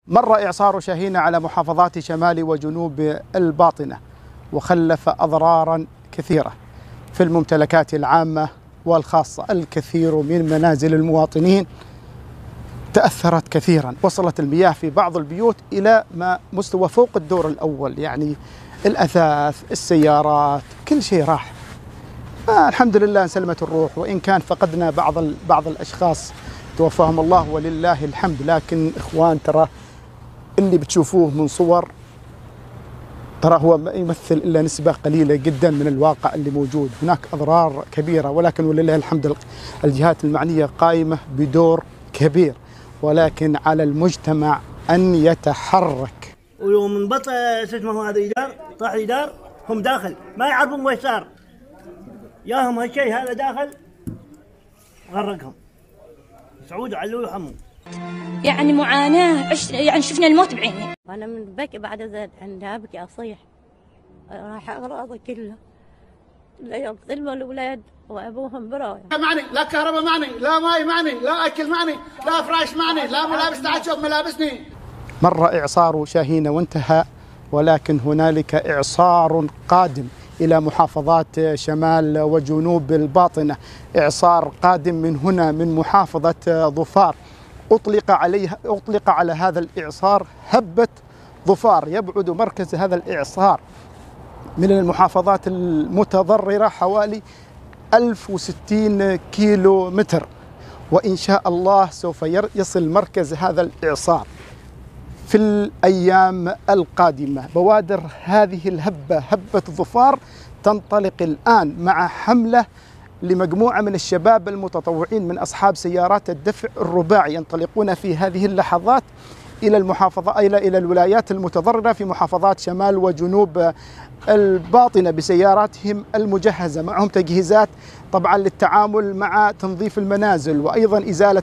مر إعصار شاهين على محافظات شمال وجنوب الباطنة وخلف أضرارا كثيرة في الممتلكات العامة والخاصة. الكثير من منازل المواطنين تأثرت كثيرا، وصلت المياه في بعض البيوت إلى ما مستوى فوق الدور الأول، يعني الأثاث، السيارات، كل شيء راح. الحمد لله انسلمت الروح، وإن كان فقدنا بعض الأشخاص توفاهم الله ولله الحمد، لكن إخوان ترى اللي بتشوفوه من صور ترى هو ما يمثل إلا نسبة قليلة جدا من الواقع اللي موجود. هناك أضرار كبيرة، ولكن ولله الحمد الجهات المعنية قائمة بدور كبير، ولكن على المجتمع أن يتحرك. ويوم انبط اسمه هذا الجدار، طاح الجدار، هم داخل ما يعرفون وين صار، ياهم هالشيء هذا داخل غرقهم. سعود علو يحموا. يعني معاناة، يعني شفنا الموت بعيني. أنا من بكي بعد زاد عندها أبكي أصيح، راح أغراضي كلها، لا يظلموا الأولاد وأبوهم براية. معني لا كهرباء، معني لا ماي، معني لا أكل، معني لا فراش، معني لا ملابس، تعال شوف ملابسني. مر إعصار شاهين وانتهى، ولكن هنالك إعصار قادم إلى محافظات شمال وجنوب الباطنة. إعصار قادم من هنا من محافظة ظفار، أطلق على هذا الإعصار هبة ظفار. يبعد مركز هذا الإعصار من المحافظات المتضررة حوالي 1060 كيلو متر، وإن شاء الله سوف يصل مركز هذا الإعصار في الأيام القادمة. بوادر هذه الهبة، هبة ظفار، تنطلق الآن مع حملة لمجموعة من الشباب المتطوعين من أصحاب سيارات الدفع الرباعي، ينطلقون في هذه اللحظات إلى إلى الولايات المتضررة في محافظات شمال وجنوب الباطنة بسياراتهم المجهزة، معهم تجهيزات طبعا للتعامل مع تنظيف المنازل، وأيضا إزالة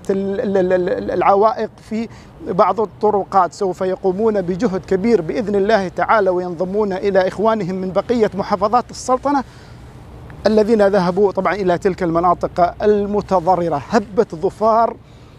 العوائق في بعض الطرقات. سوف يقومون بجهد كبير بإذن الله تعالى، وينضمون إلى إخوانهم من بقية محافظات السلطنة الذين ذهبوا طبعا إلى تلك المناطق المتضررة. هبة ظفار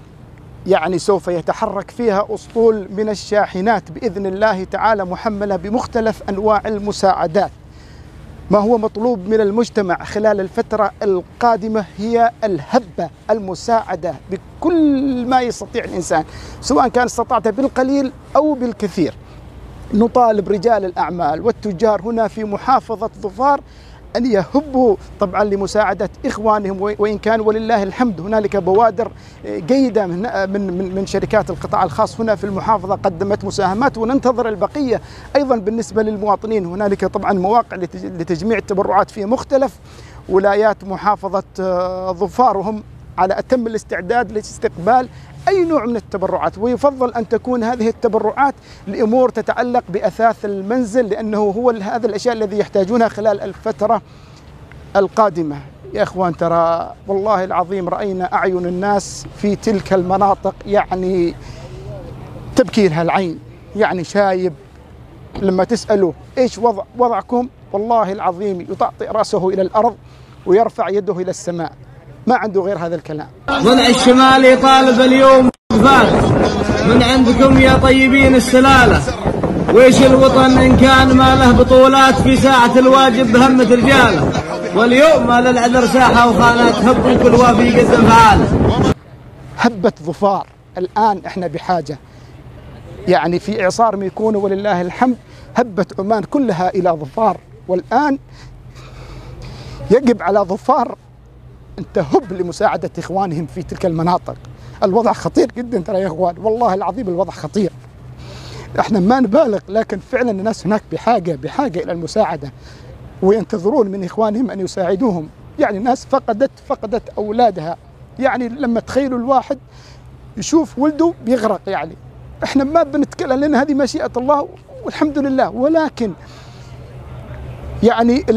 يعني سوف يتحرك فيها أسطول من الشاحنات بإذن الله تعالى، محملة بمختلف أنواع المساعدات. ما هو مطلوب من المجتمع خلال الفترة القادمة هي الهبة، المساعدة بكل ما يستطيع الإنسان، سواء كان استطعت بالقليل أو بالكثير. نطالب رجال الأعمال والتجار هنا في محافظة ظفار أن يهبوا طبعا لمساعدة إخوانهم، وإن كان ولله الحمد هنالك بوادر جيدة من شركات القطاع الخاص هنا في المحافظة قدمت مساهمات، وننتظر البقية. أيضا بالنسبة للمواطنين هنالك طبعا مواقع لتجميع التبرعات في مختلف ولايات محافظة ظفار، وهم على أتم الاستعداد لاستقبال أي نوع من التبرعات، ويفضل أن تكون هذه التبرعات لأمور تتعلق بأثاث المنزل، لأنه هو هذا الأشياء الذي يحتاجونها خلال الفترة القادمة. يا إخوان ترى والله العظيم رأينا أعين الناس في تلك المناطق يعني تبكي لها العين، يعني شايب لما تسأله إيش وضعكم، والله العظيم يطأطئ رأسه إلى الأرض ويرفع يده إلى السماء، ما عنده غير هذا الكلام. ضلع الشمال يطالب اليوم فات من عندكم يا طيبين السلالة، ويش الوطن إن كان ما له بطولات في ساعة الواجب بهمة رجاله، واليوم ما للعذر ساحة وخانات، هبوا كل وافي يقدم فعاله. هبة ظفار الآن احنا بحاجة، يعني في إعصار ميكون ولله الحمد هبة عمان كلها إلى ظفار، والآن يجب على ظفار أن تهب لمساعدة إخوانهم في تلك المناطق. الوضع خطير جدا ترى يا إخوان، والله العظيم الوضع خطير. احنا ما نبالغ، لكن فعلا الناس هناك بحاجة إلى المساعدة، وينتظرون من إخوانهم أن يساعدوهم. يعني الناس فقدت أولادها، يعني لما تخيلوا الواحد يشوف ولده بيغرق، يعني احنا ما بنتكلم لأن هذه مشيئة الله والحمد لله، ولكن يعني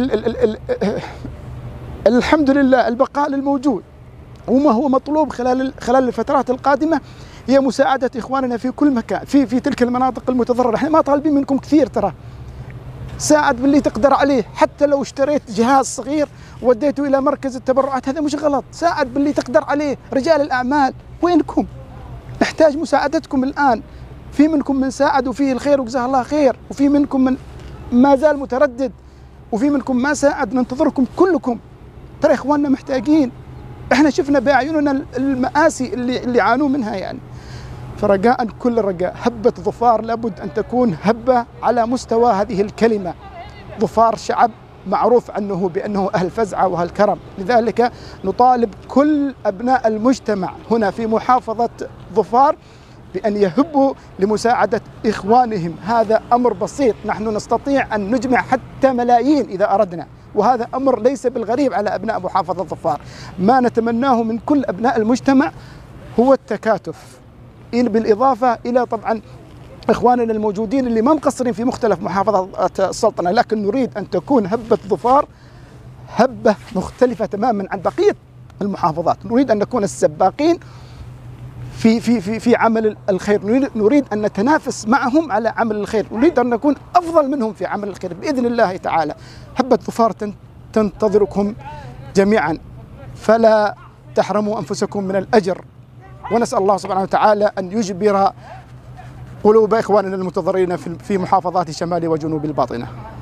الحمد لله البقاء للموجود. وما هو مطلوب خلال الفترات القادمة هي مساعدة إخواننا في كل مكان في تلك المناطق المتضررة. احنا ما طالبين منكم كثير، ترى ساعد باللي تقدر عليه، حتى لو اشتريت جهاز صغير وديته إلى مركز التبرعات هذا مش غلط، ساعد باللي تقدر عليه. رجال الأعمال وينكم؟ نحتاج مساعدتكم الآن في منكم من ساعد وفيه الخير وجزاه الله خير، وفي منكم من ما زال متردد، وفي منكم ما ساعد. ننتظركم كلكم، ترى إخواننا محتاجين. احنا شفنا بأعيننا المآسي اللي عانوا منها يعني. فرجاء كل رجاء، هبة ظفار لابد أن تكون هبة على مستوى هذه الكلمة. ظفار شعب معروف عنه بأنه أهل فزعة وأهل كرم، لذلك نطالب كل أبناء المجتمع هنا في محافظة ظفار بأن يهبوا لمساعدة إخوانهم. هذا أمر بسيط، نحن نستطيع أن نجمع حتى ملايين إذا أردنا، وهذا أمر ليس بالغريب على أبناء محافظة ظفار. ما نتمناه من كل أبناء المجتمع هو التكاتف، بالإضافة إلى طبعا إخواننا الموجودين اللي ما مقصرين في مختلف محافظات السلطنة، لكن نريد أن تكون هبة ظفار هبة مختلفة تماما عن بقية المحافظات. نريد أن نكون السباقين في عمل الخير، نريد أن نتنافس معهم على عمل الخير، نريد أن نكون أفضل منهم في عمل الخير بإذن الله تعالى. هبة ظفار تنتظركم جميعا، فلا تحرموا أنفسكم من الأجر، ونسأل الله سبحانه وتعالى أن يجبر قلوب إخواننا المتضررين في محافظات شمال وجنوب الباطنة.